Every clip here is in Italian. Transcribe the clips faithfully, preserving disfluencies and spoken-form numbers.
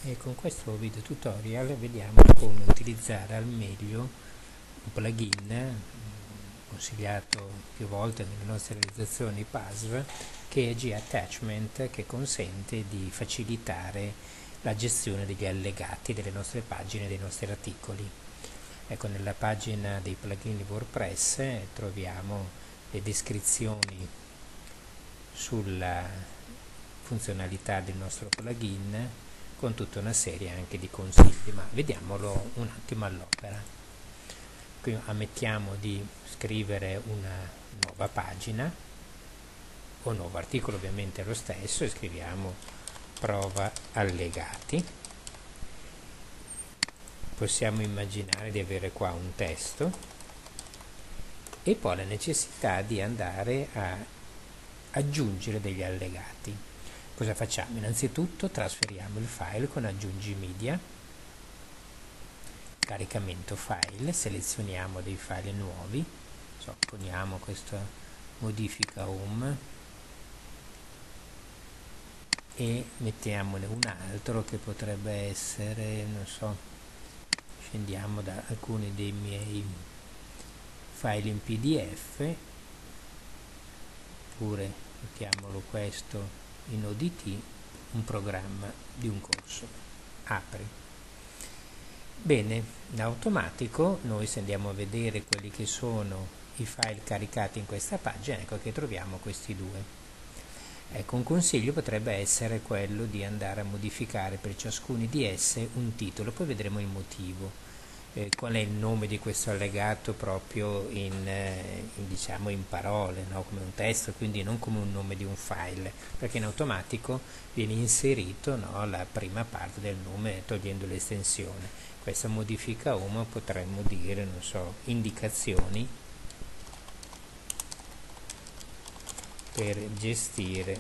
E con questo video tutorial vediamo come utilizzare al meglio un plugin consigliato più volte nelle nostre realizzazioni P A S V, che è G-Attachment, che consente di facilitare la gestione degli allegati delle nostre pagine, dei nostri articoli. Ecco, nella pagina dei plugin di WordPress eh, troviamo le descrizioni sulla funzionalità del nostro plugin, con tutta una serie anche di consigli, ma vediamolo un attimo all'opera. Qui ammettiamo di scrivere una nuova pagina o nuovo articolo, ovviamente è lo stesso, e scriviamo prova allegati. Possiamo immaginare di avere qua un testo e poi la necessità di andare a aggiungere degli allegati. Cosa facciamo? Innanzitutto trasferiamo il file con aggiungi media, caricamento file, selezioniamo dei file nuovi, so, poniamo questa modifica home e mettiamone un altro che potrebbe essere, non so, scendiamo da alcuni dei miei file in P D F, oppure mettiamolo questo in O D T, un programma di un corso. Apri. Bene, in automatico noi se andiamo a vedere quelli che sono i file caricati in questa pagina, ecco che troviamo questi due. Ecco, un consiglio potrebbe essere quello di andare a modificare per ciascuno di esse un titolo, poi vedremo il motivo. Eh, qual è il nome di questo allegato proprio in, eh, in, diciamo in parole, no? Come un testo, quindi non come un nome di un file, perché in automatico viene inserito, no, la prima parte del nome togliendo l'estensione. Questa modifica home potremmo dire, non so, indicazioni per gestire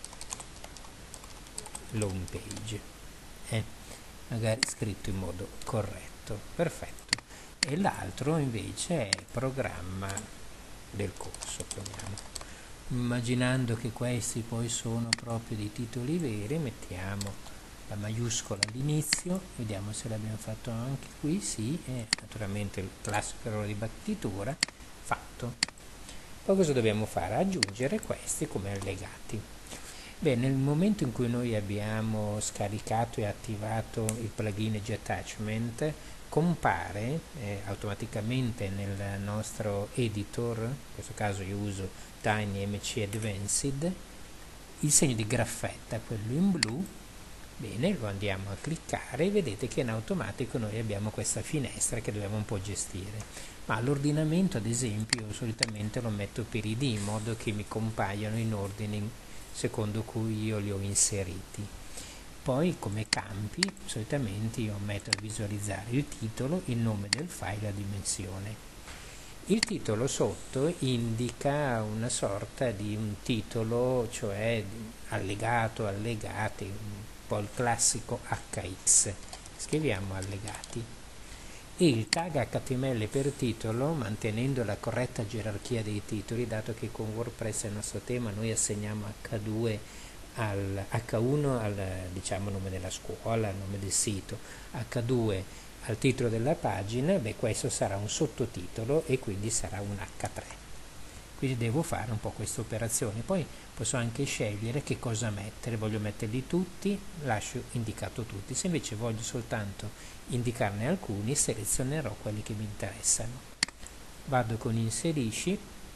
l'home page, eh? magari scritto in modo corretto. Perfetto. E l'altro invece è programma del corso, poniamo. Immaginando che questi poi sono proprio dei titoli veri, mettiamo la maiuscola all'inizio, vediamo se l'abbiamo fatto anche qui, sì, e naturalmente il classico errore di battitura, fatto. Poi cosa dobbiamo fare? Aggiungere questi come allegati. Bene, nel momento in cui noi abbiamo scaricato e attivato il plugin G-Attachment, compare eh, automaticamente nel nostro editor, in questo caso io uso TinyMC Advanced, il segno di graffetta, quello in blu. Bene, lo andiamo a cliccare e vedete che in automatico noi abbiamo questa finestra che dobbiamo un po' gestire. Ma l'ordinamento, ad esempio, io solitamente lo metto per I D, in modo che mi compaiano in ordine secondo cui io li ho inseriti. Poi come campi solitamente io metto a visualizzare il titolo, il nome del file e la dimensione. Il titolo sotto indica una sorta di un titolo, cioè allegato, allegati, un po' il classico H X. Scriviamo allegati. E il tag H T M L per titolo, mantenendo la corretta gerarchia dei titoli, dato che con WordPress è il nostro tema, noi assegniamo H due al H uno al, diciamo, nome della scuola, nome del sito, H due al titolo della pagina, beh, questo sarà un sottotitolo e quindi sarà un H tre. Quindi devo fare un po' questa operazione. Poi posso anche scegliere che cosa mettere, voglio metterli tutti, lascio indicato tutti. Se invece voglio soltanto indicarne alcuni, selezionerò quelli che mi interessano. Vado con inserisci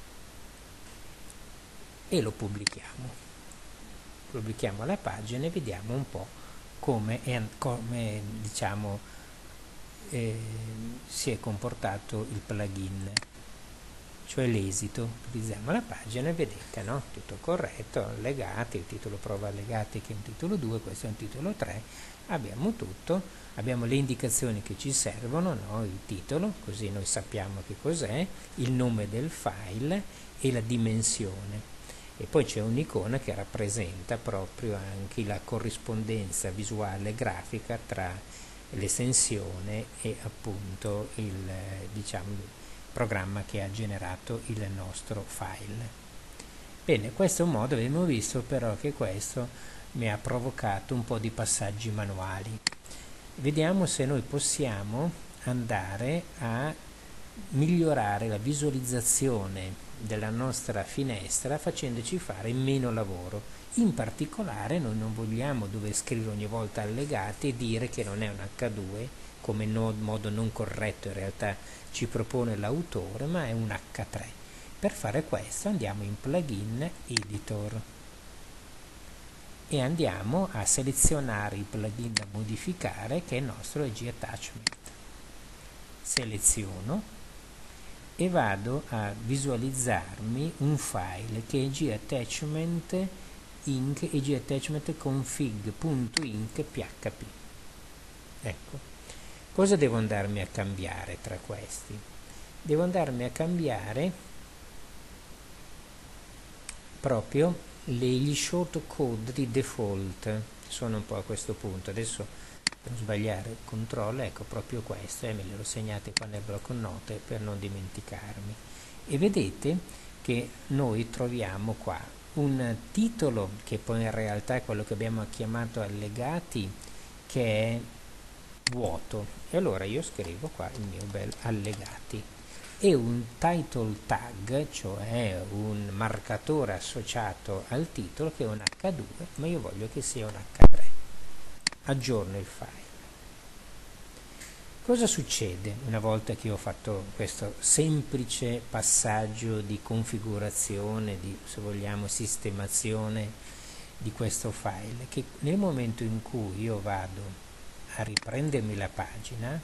e lo pubblichiamo. Pubblichiamo la pagina e vediamo un po' come, è, come diciamo, eh, si è comportato il plugin. Cioè l'esito. Utilizziamo la pagina e vedete, no? Tutto corretto, allegati, il titolo prova allegati che è un titolo due, questo è un titolo tre, abbiamo tutto, abbiamo le indicazioni che ci servono, no? Il titolo, così noi sappiamo che cos'è, il nome del file e la dimensione. E poi c'è un'icona che rappresenta proprio anche la corrispondenza visuale e grafica tra l'estensione e appunto il, diciamo, programma che ha generato il nostro file. Bene, questo è un modo, abbiamo visto però che questo mi ha provocato un po' di passaggi manuali. Vediamo se noi possiamo andare a migliorare la visualizzazione della nostra finestra facendoci fare meno lavoro. In particolare noi non vogliamo dover scrivere ogni volta allegati e dire che non è un acca due, come no, modo non corretto in realtà ci propone l'autore, ma è un acca tre. Per fare questo andiamo in Plugin Editor e andiamo a selezionare il plugin da modificare, che è il nostro E G Attachment. Seleziono e vado a visualizzarmi un file che è egattachment inc egattachment config.inc.php. Ecco, cosa devo andarmi a cambiare tra questi? Devo andarmi a cambiare proprio gli shortcode di default. Sono un po' a questo punto, adesso per non sbagliare controllo, ecco proprio questo, e eh, me lo segnate qua nel blocco note per non dimenticarmi. E vedete che noi troviamo qua un titolo che poi in realtà è quello che abbiamo chiamato allegati, che è vuoto, e allora io scrivo qua il mio bel allegati, e un title tag, cioè un marcatore associato al titolo, che è un acca due, ma io voglio che sia un acca tre. Aggiorno il file. Cosa succede una volta che ho fatto questo semplice passaggio di configurazione, di, se vogliamo, sistemazione di questo file? Che nel momento in cui io vado a riprendermi la pagina,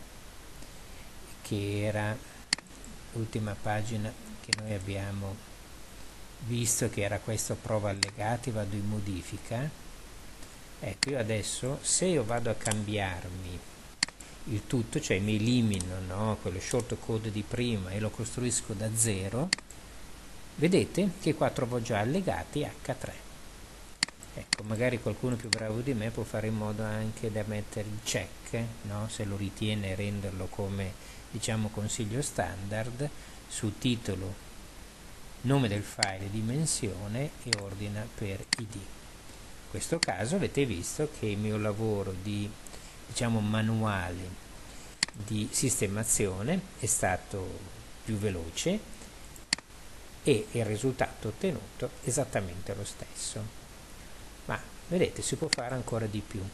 che era l'ultima pagina che noi abbiamo visto, che era questo prova allegati, vado in modifica. Ecco, io adesso se io vado a cambiarmi il tutto, cioè mi elimino, no, quello shortcode di prima e lo costruisco da zero, vedete che qua trovo già allegati acca tre. Ecco, magari qualcuno più bravo di me può fare in modo anche da mettere il check, no, se lo ritiene, renderlo come, diciamo, consiglio standard su titolo, nome del file, dimensione e ordina per I D. In questo caso avete visto che il mio lavoro di, diciamo, manuale di sistemazione è stato più veloce e il risultato ottenuto è esattamente lo stesso. Ma vedete, si può fare ancora di più.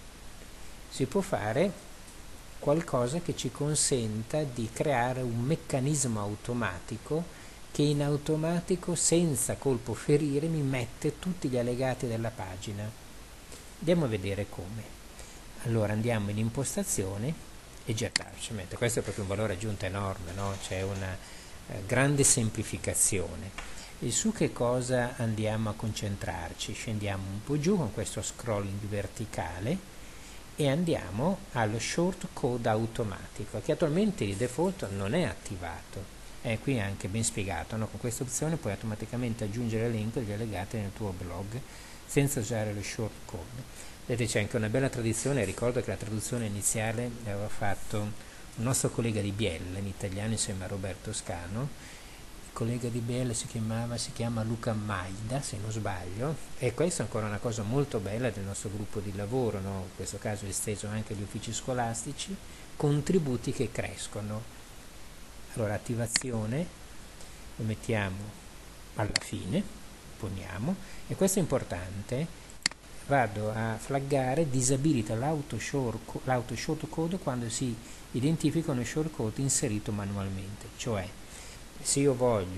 Si può fare qualcosa che ci consenta di creare un meccanismo automatico che in automatico, senza colpo ferire, mi mette tutti gli allegati della pagina. Andiamo a vedere come. Allora andiamo in impostazione e G Attachment. Questo è proprio un valore aggiunto enorme, no? C'è una eh, grande semplificazione. E su che cosa andiamo a concentrarci? Scendiamo un po' giù con questo scrolling verticale e andiamo allo shortcode automatico, che attualmente di default non è attivato. E qui è anche ben spiegato, no? Con questa opzione puoi automaticamente aggiungere l'elenco degli allegati nel tuo blog senza usare lo shortcode. Vedete, c'è anche una bella tradizione. Ricordo che la traduzione iniziale l'aveva fatto un nostro collega di Biella, in italiano, insieme a Roberto Scano. Il collega di Biella si chiamava, si chiama Luca Maida, se non sbaglio, e questa è ancora una cosa molto bella del nostro gruppo di lavoro, no? In questo caso è esteso anche agli uffici scolastici, contributi che crescono. Allora, attivazione, lo mettiamo alla fine, poniamo, e questo è importante, vado a flaggare, disabilita l'auto shortcode quando si identificano i shortcode inserito manualmente, cioè se io voglio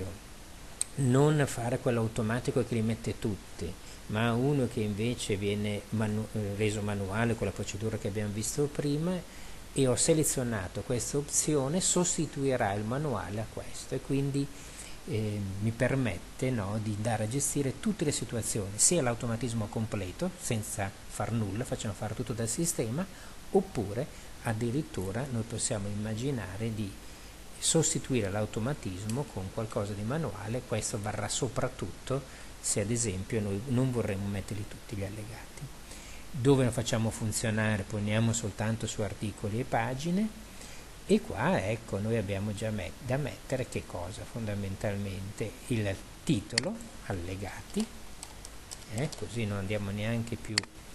non fare quello automatico che li mette tutti, ma uno che invece viene manu reso manuale con la procedura che abbiamo visto prima, e ho selezionato questa opzione, sostituirà il manuale a questo e quindi eh, mi permette, no, di andare a gestire tutte le situazioni, sia l'automatismo completo senza far nulla, facciamo fare tutto dal sistema, oppure addirittura noi possiamo immaginare di sostituire l'automatismo con qualcosa di manuale. Questo varrà soprattutto se ad esempio noi non vorremmo metterli tutti gli allegati. Dove lo facciamo funzionare? Poniamo soltanto su articoli e pagine, e qua ecco noi abbiamo già met da mettere che cosa? Fondamentalmente il titolo allegati, eh, così non andiamo neanche più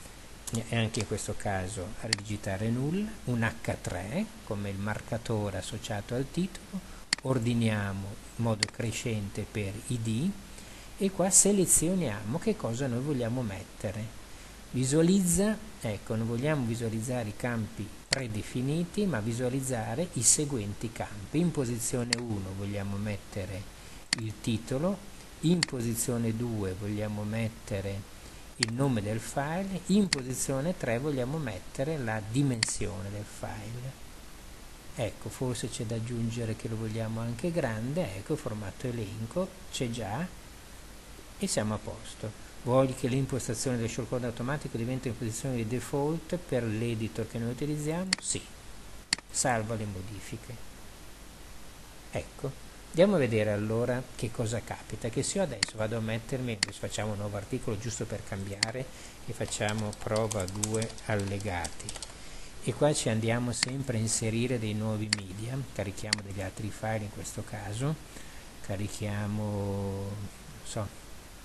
e anche in questo caso a digitare null, un acca tre come il marcatore associato al titolo, ordiniamo in modo crescente per id e qua selezioniamo che cosa noi vogliamo mettere. Visualizza, ecco, non vogliamo visualizzare i campi predefiniti, ma visualizzare i seguenti campi. In posizione uno vogliamo mettere il titolo, in posizione due vogliamo mettere il nome del file, in posizione tre vogliamo mettere la dimensione del file. Ecco, forse c'è da aggiungere che lo vogliamo anche grande, ecco, formato elenco, c'è già e siamo a posto. Voglio che l'impostazione del shortcode automatico diventi in posizione di default per l'editor che noi utilizziamo? Sì. Salva le modifiche. Ecco, andiamo a vedere allora che cosa capita, che se io adesso vado a mettermi, adesso facciamo un nuovo articolo giusto per cambiare e facciamo prova due allegati e qua ci andiamo sempre a inserire dei nuovi media, carichiamo degli altri file in questo caso, carichiamo, non so,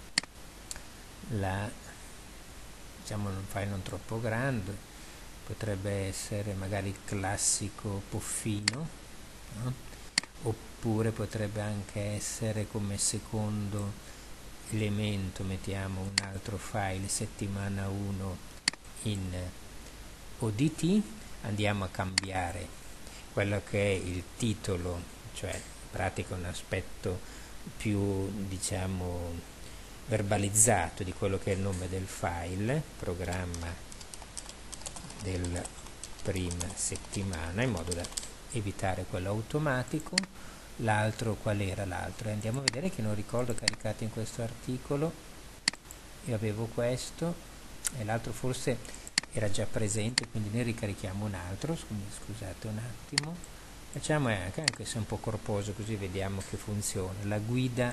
la, diciamo un file non troppo grande, potrebbe essere magari il classico poffino, no? Oppure potrebbe anche essere come secondo elemento, mettiamo un altro file settimana uno in O D T, andiamo a cambiare quello che è il titolo, cioè in pratica un aspetto più, diciamo, verbalizzato di quello che è il nome del file, programma del prima settimana, in modo da evitare quello automatico. L'altro, qual era l'altro? Andiamo a vedere che non ricordo caricato in questo articolo, io avevo questo e l'altro forse era già presente, quindi ne ricarichiamo un altro, scusate un attimo, facciamo anche, anche se è un po' corposo così vediamo che funziona, la guida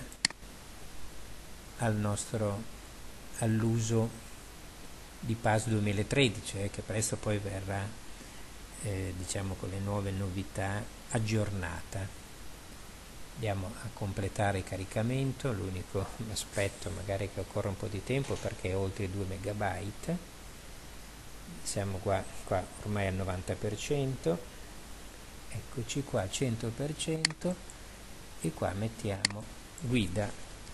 al nostro all'uso di P A S duemilatredici, eh, che presto poi verrà eh, diciamo con le nuove novità aggiornata. Andiamo a completare il caricamento, l'unico aspetto magari che occorre un po' di tempo perché è oltre i due megabyte, siamo qua, qua ormai al novanta per cento, eccoci qua al cento per cento e qua mettiamo guida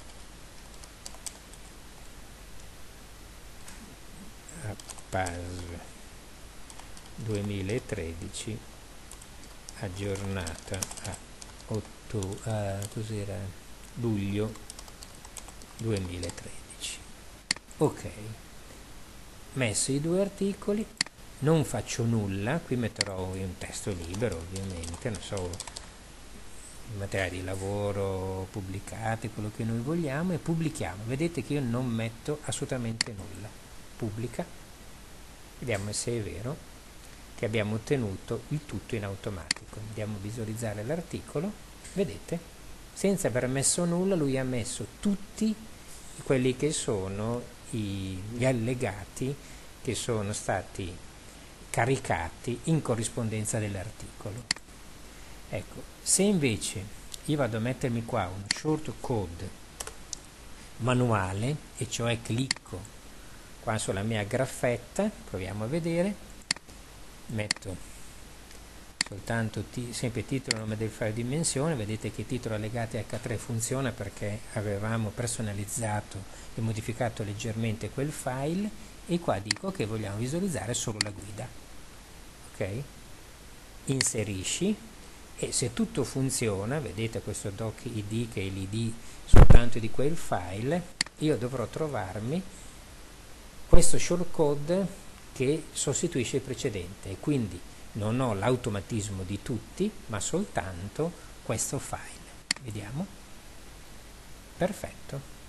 a P A S duemilatredici aggiornata a, otto, a cos'era, luglio duemilatredici. Ok, messo i due articoli, non faccio nulla, qui metterò un testo libero ovviamente, non so, materiali di lavoro pubblicati, quello che noi vogliamo, e pubblichiamo. Vedete che io non metto assolutamente nulla. Pubblica, vediamo se è vero che abbiamo ottenuto il tutto in automatico. Andiamo a visualizzare l'articolo, vedete, senza aver messo nulla lui ha messo tutti quelli che sono i, gli allegati che sono stati caricati in corrispondenza dell'articolo. Ecco, se invece io vado a mettermi qua un short code manuale, e cioè clicco qua sulla mia graffetta, proviamo a vedere, metto soltanto sempre titolo, nome del file, dimensione, vedete che titolo allegati acca tre funziona perché avevamo personalizzato e modificato leggermente quel file, e qua dico che vogliamo visualizzare solo la guida, ok? Inserisci, e se tutto funziona, vedete questo doc id che è l'I D soltanto di quel file, io dovrò trovarmi questo shortcode che sostituisce il precedente, e quindi non ho l'automatismo di tutti, ma soltanto questo file. Vediamo. Perfetto.